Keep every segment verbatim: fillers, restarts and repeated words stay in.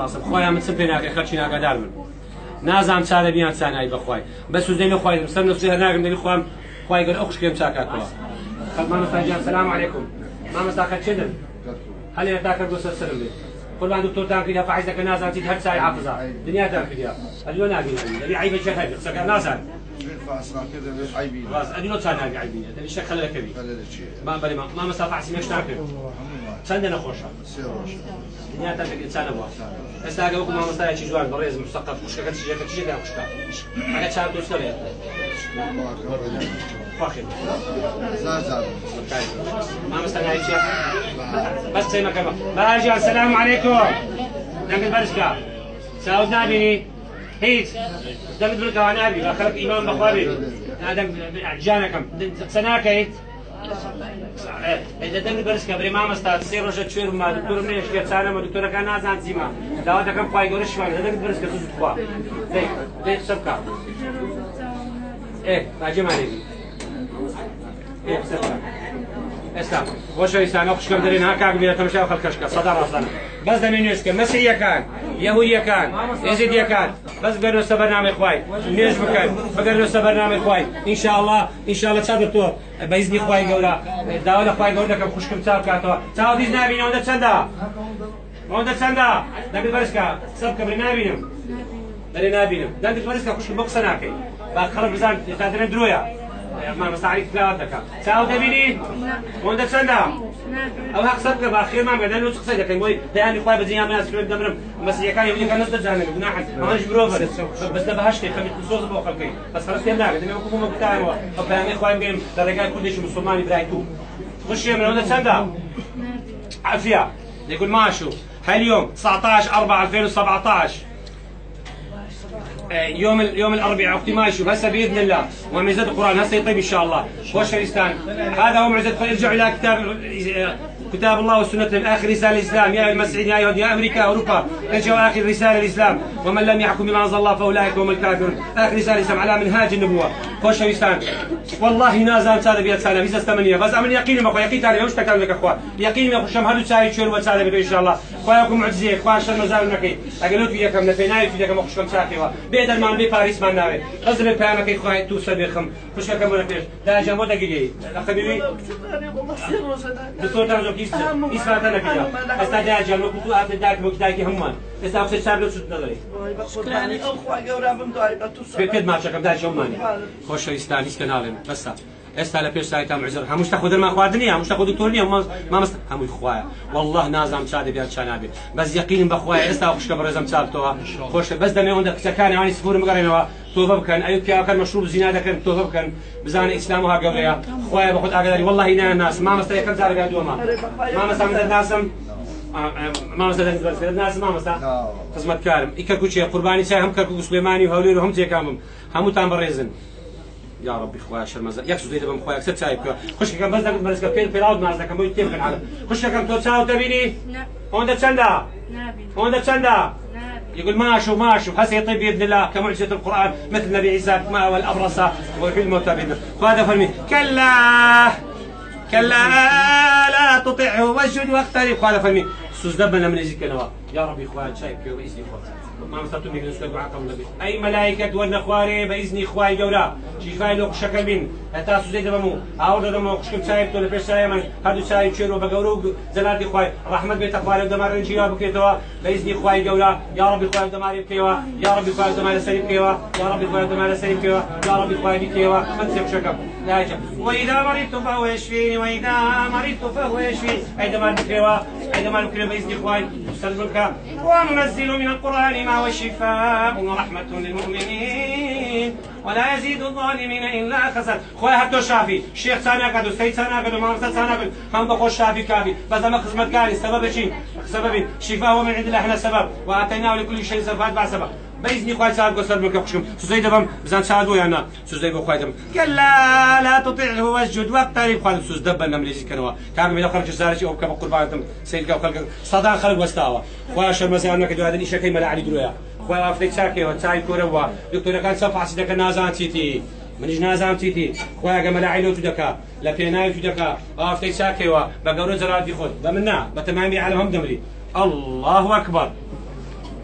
خۆیان من چم پێ ناکەی خەڵکی ناگادار من نازانم چا دەبیان چا نایی بەخوای بەس سوزدەی لە خوای سەر نەفسی هەر ناگەم دەبی خوام خوای گەر ئەو خوشکێم چاکاتەوە خەڵ مامۆستا گیان سەلام عەلەیکوم مامۆستا خەت چێ دن هەلێ تا کردووە سەر سرم بێ قوربان دکتۆرتان کردیا فەحیزەکە نازانیت هەر چای حافزە دنیاتان کردیا ئەدیۆ نابینی دەبی عیبێکی هەبێ قسەکە نازان ڕاست ئەدیۆ چا نابی عیبینە دەبی شەک خەلەکەبی مامۆستا فەحسی مێشتان کرد چەندە نەخۆشە دنیاتان کردی چا نەبووە ئێستا ئەگە وەکو مامۆستایەکی جوان بەڕێز مستەقەت خوشکەکە چیزێکە چیزێکیان خوشکە ئەگە چار دۆستە بێت خواخێت مامۆستا ناوی چییە؟ بەس قسەی مەکەمە بەهاژیان سەلام عەلەیکوم دەنگت بەرزکە چاوت نابینی هیچ دەنگت بڵکەوە نابی بە خەڵک ئیمان بەخوا بێ گیانەکەم قسە ناکەیت دەنگت بەرزکە بەرێ مامۆستا سێ ڕۆژە کوێرمما دکتۆرم نێشکێ چارەمە دکتۆرەکان نازان چیمە داوا دەکەم خوای گەورە شیفان دەنگت بەرزکە زوو بخوا دەی دەی قسە بکە ئێ باجێمانێبی ئێ قسە بکە ئێستا خۆشەویستان ئەو خوشکەم دەرێن ها کاک بێنە تەماشای خەڵکەشکە سەدا ڕاستانە بەس دەمێنوێستکە مەسیحیەکان یەهودیەکان ئێزیدیەکان بەس بگەرنەوە سەر بەرنامەی خوای نوێژ بکەن بگەرنەوە سەر بەرنامەی خوای ئینشاءڵڵا ئینشاءڵڵا چا دەتۆ بەئیزنی خوای گەورە داوا لە خوای گەورە دەکەم خوشکم چاو بکاتەوە چاو دیز نابینی ئەوەندە چەندە ئەوەندە چەندە دەنگت بەرزکە قسە بکە بەرێ نابینم بەرێ نابینم دەنگت بەرزکە خوشکم بۆ قسە ناکەی با خەڵک بزان تا دەرێ درۆیە مامۆستا عەلی تلاوەت دەکا چاو دەبینی ئەوەندە چەندە ئەو هەق قسە بکە با خێرمان بێ دەنگت قسەی دەکەین بۆی پەیامی خوای بەجێیان بناسکرێت دەمرم مەسیحیەکان یەهودیەکان نەس دەجانێن گوناحن ئەوانش مرۆڤن بەس دە بەهەشتێ خەمیت سۆز بۆ خەڵکەی بەس خەڵک تێم ناگەن دەمێ وەکو بۆمە گوتایەوە ئەو پەیامی خوای بگەین لە ڕێگای کوردێکی مسلمانی برای تو خوشیە من ئەوەندە چەندە عافیە يقول ماشو هاليوم تسعطعش أربعة ألفين وسبعطعش يوم يوم الاربعاء اختي ماشي هسه باذن الله ومعزه القران هسه يطيب ان شاء الله وشريستان هذا هو معزه ارجعوا الى كتاب كتاب الله والسنه اخر رساله الاسلام يا المسيحيين يا يهود يا امريكا اوروبا ارجعوا اخر رساله الاسلام ومن لم يحكم بما انزل الله فاولئك هم الكافرون اخر رساله الاسلام على منهاج النبوه وشريستان والله نازل صار بيت سنه بيز ثمانيه بس امن يقين ما يقين تاني مش تكلم لك اخوان يقين ما خشم هذا شاي شور وساله ان شاء الله خوياكم معجزه خوان شر مزال نكي اقلوت وياكم نفيناي فيكم خشم ساخيوا بيدر ما بي باريس ما ناوي غزل بيامك خويا تو سبيخم خش كم ولا فيش دا جمو دقيقه اخبيبي دكتور تاجو كيس اسمع انا كده استاذ جمو كنتو عبد داك مكتاكي همون استاذ خش صار له شو نظري شكراني او خويا جورا بمدعي بتوصل بكد ما شكم دا جماني خوش استاني استنالم بس استا لا بيش سايتا معزر همش تاخذ ما خواردني همش تاخذ دكتورني ما ما مست همي خويا والله نازم شادي بيان شنابي بس يقين بخويا استا خوش كبر زم صابتوها خوش بس دمي عندك سكان يعني سفور مقرنوا توبه كان ايوب كان مشروب زينه كان توبه كان بزان اسلامها قبلها خويا باخذ اقدر والله هنا الناس ما مست كم زار قالوا ما ما مست من الناس ما مست الناس ما مست خدمت كارم يكركوشي قرباني شاي هم كركو سليماني وهولي هم زي كامم همو تام بريزن يا ربي خويا شرمزه يكسو زيد بم خويا كسر شايب خش كم بس دك مرسك بين بيلاود مارس دك مو يتم كان على خش كم تو تشاو تبيني لا هون تشندا نبي هون تشندا يقول ماشو ماشو هسه يطيب باذن الله كمعجزه القران مثل النبي عيسى ما والابرص ويحيي الموتى باذن وهذا فرمي كلا كلا لا تطعه واسجد واقترب هذا فرمي سوز دبنا من يزيك نوا يا ربي خويا شايب كيو باذن خويا ما مستطيع نقول نسكت بعقم النبي أي ملائكة والنخواري بإذن إخواني جورا شفاء لو شكل من تاسو زيد بمو أورد دمو خشكم سايب تولى بيش سايم هادو سايب شيرو بجورو زلات إخواني رحمة بيت أخواني دمار رنجيا بكيتوا بإذن إخواني جورا يا رب إخواني دمار بكيوا يا رب إخواني دمار سليم كيوا يا رب إخواني دمار سليم كيوا يا رب إخواني كيوا فتسك شكم لا يجب وإذا مرضت فهو يشفيني وإذا مرضت فهو يشفيني أي دمار بكيوا أي دمار بكيوا بإذن إخواني سلمك وننزل من القرآن ما هو الشفاء ورحمة للمؤمنين ولا يزيد الظالمين إلا خسر خويا هاتو شافي شيخ ثاني كادو سيد ثاني كادو مامسا ثاني كادو هم بخوش شافي كافي بس ما خدمت كاري سبب شيء سبب شفاء هو من عند الله احنا سبب وآتيناه لكل شيء سبب بعد سبب بإذن خويا صار قصر بك خشكم سوزيد بام بزان شادو يعني سوزيد بخويا دم كلا لا تطيعه واسجد واقترب خالد سوز دبنا مليزي كانوا كان من خرج زارتي او كما قربان سيد خلق صدان خلق واستاوا خويا شرمزي انا كدو هذا الشيء كيما لا علي درويا خويا افتك ساكي وتاي كوروا دكتور كان صفحه سيدك نازان تيتي منيش نازان تيتي خويا كما لا عيلو تدكا لا بيناي تدكا افتك ساكي وبقرو زرات يخد بمنا بتمامي على هم دمري الله اكبر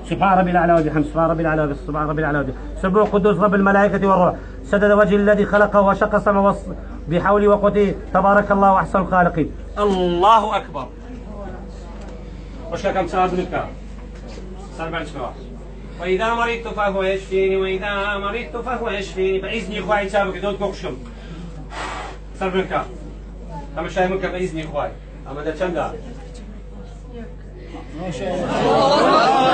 سبحان ربي الأعلى وبحمده سبحان ربي الأعلى سبحان ربي الأعلى وبحمده سبح قدوس رب الملائكة والروح سدد وجه الذي خلقه وشق السماء بحوله وقوته تبارك الله وأحسن الخالقين. الله أكبر. وش كم ساعة منك؟ سبع ساعات. وإذا مرضت فهو يشفيني وإذا مرضت فهو يشفيني بإذن إخواني سابق دون كوكشم. سبع منك. كم شيء منك بإذن إخواني. أما ده كم ده؟ ما شاء الله.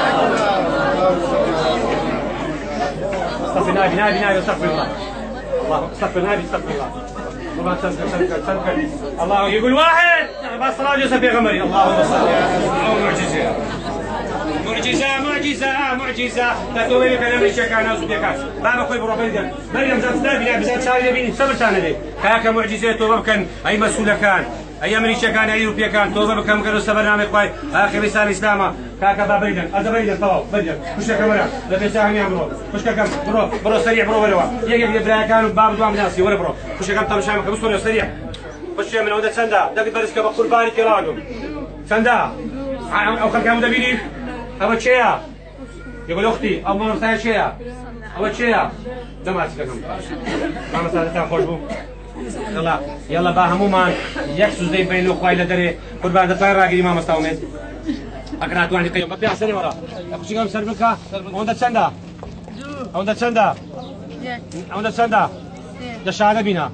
استغفر الله نادي نادي استغفر الله. الله استغفر نادي استغفر الله. الله استغفر استغفر الله يقول واحد بس راجل سبي غمري اللهم صل على معجزة معجزة معجزة معجزة تقول لك أنا مش كان أوصل بك بابا كوي بروبيدر مريم زاد سلام بلا بزاد سالي بيني سبر سنة دي كاك معجزة توبة كان أي مسؤول كان أي أمريكا كان أي أوروبيا كان توبة كم كانوا سبرنا مقاي آخر رسالة إسلام كاك بابيدر هذا بيدر طواف بيدر وش كاميرا لا تساهم يا برو وش كم برو برو سريع برو برو يجي يبرا كانوا باب دوام ناسي ولا برو وش كم تمشي معك بسرعة سريع وش من عودة سندا دقت بريسك بقرباني كرادم سندا أو خلك عمود بيني أبغى شيء يقول أختي أو مرة شيء أبغى شيء ده ما تفهم ما مسألة تأخذ بو يلا يلا باهمو مان يكسو زي بين الأخوة إلى دري قربان تطير راجل ما مستومد أقرأ تواني قيم ببيع سنة ورا أخشي كم سربك عند السندا عند السندا عند السندا ده شهادة بينا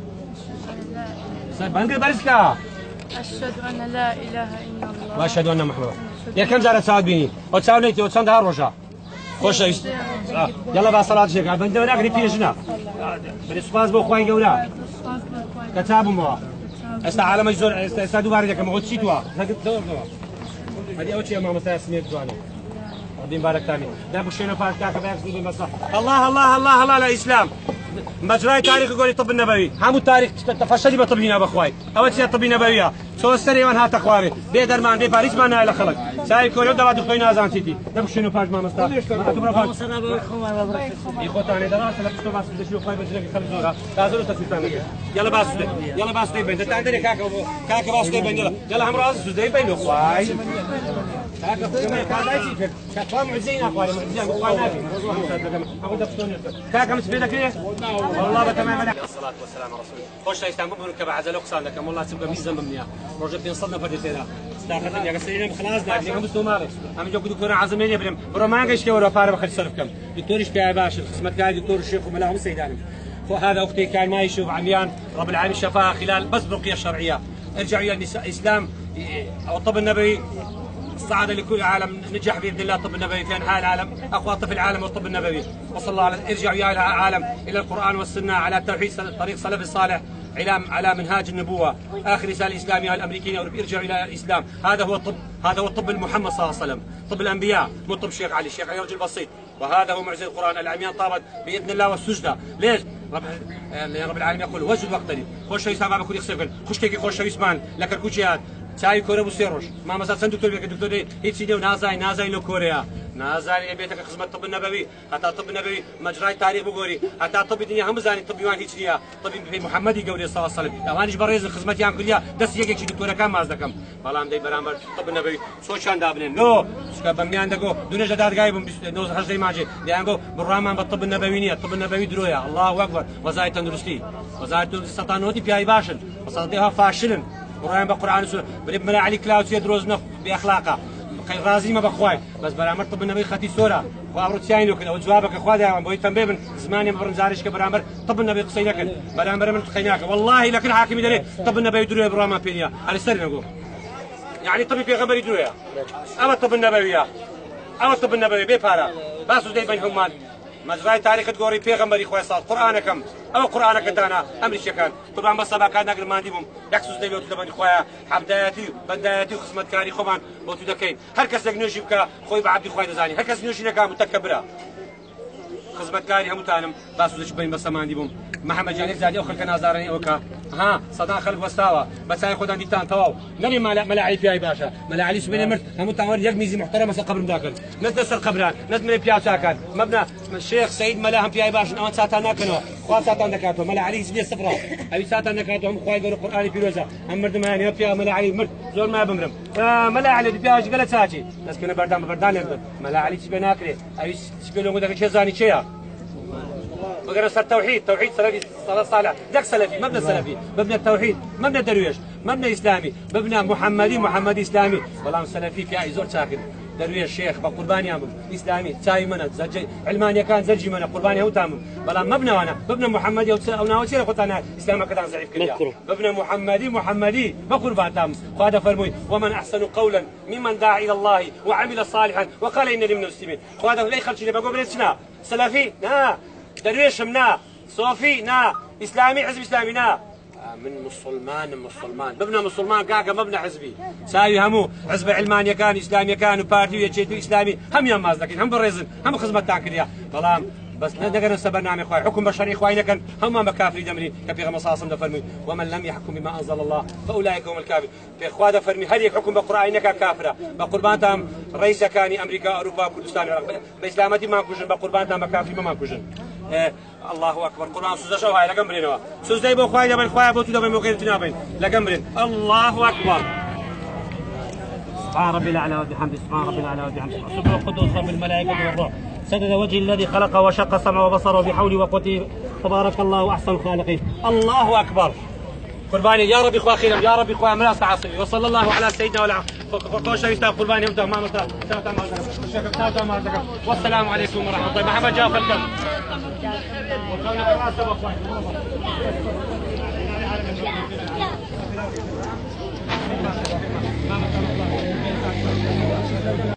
بنقل بريسكا أشهد أن لا إله إلا الله وأشهد أن محمد يا كم زارت ساعد بيني وتساوي نيتي وتساند هالرجع خوش يست يلا بقى صلاة شيخ بندور أقري في جنا بالإسقاط بأخوين جولا كتاب ما استعلم مجزور استعدوا باردك ما قلت شيء توا دور دور هذه أول شيء ما مسألة سميت توانا ربنا بارك تاني ده بوشينا فارس كاك بيعكس بدون مصلحة الله الله الله الله لا إسلام مجرى تاريخ يقول الطب النبوي هم التاريخ تفشلي بطبينا بأخوي أول شيء الطب النبوية سو السري من هات أخواري بيدرمان بباريس ما نايل خلق ساي كل دوا دكتور نازان سيتي ده بوشينا فارس ما مستا ما تبرا فارس يخوتاني دراسة لا بستو بس بدشلو خايف بجلك خلف زورا لازم تسويتاني يلا باس يلا باس دي بين ده تعدني كاك كاك باس دي بين يلا يلا هم راس دي بين أخوي كاك كمان كاك عايزين كاك معزين أخوي معزين أخوي نبي كاك مسبيلك ليه والله بتمام عليك الصلاة والسلام على رسول الله خوش إسلام بمرك بعزل أقسام لكم والله تبقى ميزان بمنيا رجع بين صدنا فردتنا استاخذني يا قصيرين خلاص داك هم استومالي هم جو دكتور عازمين يبرم برو ما قايش كورا فارب خلص صرفكم دكتور ايش يا باشا خدمت قاعد دكتور الشيخ وملاهم سيدانم فهذا اختي كان ما يشوف عميان رب العالمين شفاها خلال بس برقيه شرعيه ارجعوا الى النساء اسلام او الطب النبوي صعد لكل العالم نجح باذن الله الطب النبوي في انحاء العالم اقوى طب العالم والطب النبوي وصلى الله على ارجعوا يا العالم الى القران والسنه على توحيد طريق سلف الصالح على على منهاج النبوه اخر رساله اسلاميه الامريكيين ارجعوا الى الاسلام هذا هو الطب هذا هو الطب المحمد صلى الله عليه وسلم طب الانبياء مو طب الشيخ علي الشيخ علي رجل بسيط وهذا هو معجزه القران العميان طابت باذن الله والسجده ليش رب رب العالمين يقول وجد وقتني خوش يسمع ما بكون يخسفن خوش تيجي خوش يسمان لك الكوتشيات چای کۆرە بۆ سێ ڕۆژ مامەسا چەند دکتۆر بێت دکتۆر هیچی لێو نازای نازای لە کۆرەیە نازانی بێتەکە خزمەت طب نەبەوی هەتا طب نەبەوی مەجرای تاریخ بگۆری هەتا طبی دنیا هەموو زانی طبیوان هیچ نییە طبی پێی محەممەدی گەورەی سەڵ سەلم ئەوانیش بەڕێز خزمەتیان کردیا دەست یەکێکی دکتۆرەکان ماز دەکەم بەڵام دەی بەرامبەر طب نەبەوی چۆچیان دابنێن لۆ چکە بەمیان دەگۆ دوونێژە دادگای بم هەژدەی ماجێ دەیانگۆ بڕامان بە طب نەبەوی نییە طب نەبەوی درۆیە الله ئەکبەر وەزای تەندروستی وەزای سەتانۆتی پیاوی باشن وەسەڵدەیها فاشلن قرآن بقرآن سورة بريب ملا علي كلاوس يدروز نخ بأخلاقه رازي ما بخواي بس برامر طب النبي خاتي سورة وأمر تياين لكن أو جوابك أخوات يا عم بويت تنبيه من زمان برن زارش كبرامر طب النبي قصي لكن برامر من تخيناك والله لكن حاكم يدري طب النبي يدري برامر بينيا على السر نقول يعني طب في غمر يدري أما طب النبوي أما طب النبوي بيفارا باسو دي بين حمان مجرى تاريخ تقولي بيغمبري خويا صار قرآنكم أو قرآنك دانا أمر شكان طبعا بس سبا كان نقل ما عندهم يكسوس دي بيوت لبني خويا حبداياتي بنداياتي وخصمت كاري خوان بوتو دكين هر كس نجنوشي بكا خوي بعبدي خويا دزاني هر كس نجنوشي نكا متكبرة خصمت كاري هم تانم باسو دش بين بس ما عندهم محمد جاني زادي أخر كان أزارني أوكا ها صدان خلق وستاوى بس هاي خدان ديتان تواو نبي ملا ملا علي فيها باشا ملا علي سبيل مرت هم تاور يق ميزي محترمه قبر مذاكر نتسر قبران نتمنى فيها ساكن مبنى الشيخ سيد ملا هم فيها باشا اون ساتانا كنوا خوا ساتان دكاتو ملا علي سبيل صفرا ابي ساتان دكاتو هم خواي يقولوا قراني فيروزا هم مرد ما يعني فيها ملا علي مرت زور ما بمرم آه ملا علي فيها قالت ساكي بس كنا بردان بردان ملا علي سبيل ناكري ابي سبيل لو دك زاني شيا بقرا صار توحيد توحيد سلفي صلاة صالح ذاك سلفي مبنى سلفي مبنى التوحيد مبنى درويش مبنى اسلامي مبنى محمدي محمدي اسلامي والله سلفي في زور ساكن درويش شيخ بقرباني يا اسلامي تاي من زجي علمانيا كان زجي من قرباني هو تام والله مبنى وانا مبنى محمدي او ناوسي قلت انا اسلام كذا ضعيف كليا مبنى محمدي محمدي بقربان تام هذا فرمي ومن احسن قولا ممن دعا الى الله وعمل صالحا وقال انني من المسلمين هذا لا يخرج لي بقول شنا سلفي نا درويش منا صوفي نا اسلامي حزب اسلامي نا من مسلمان مسلمان مبنى مسلمان كاكا مبنى حزبي ساوي همو حزب علمانيا كان اسلامي كان وبارتي ويتشيتو اسلامي هم يوم مازدكين هم بالريزن هم خدمه تاكليا بلام بس ندقنا برنامج اخوي حكم بشري اخواننا كان هم مكافري دمري كبيغ مصاصم دفرمي ومن لم يحكم بما انزل الله فاولئك هم الكافرون في اخوا دفرمي هل يحكم بقران كان كافره بقربانتهم رئيس كان امريكا اوروبا كردستان باسلامتي ما كوجن بقربانتهم مكافري ما كوجن إيه الله اكبر قران سوزا شو هاي لقمرين سوزا بو اخويا دبل اخويا بو تدبل موقيت تنابين لقمرين الله اكبر سبحان ربي الاعلى وبحمده سبحان ربي الاعلى وبحمده سبحان القدوس رب الملائكه والروح سدد وجه الذي خلق وشق السمع وبصره بحوله وقوته تبارك الله احسن الخالقين الله اكبر قرباني يا رب اخوة خيرا يا رب اخوة ملاس عصري وصلى الله على سيدنا وعلى خوش يستاهل قرباني وانتم ما والسلام عليكم ورحمه الله محمد جعفر كم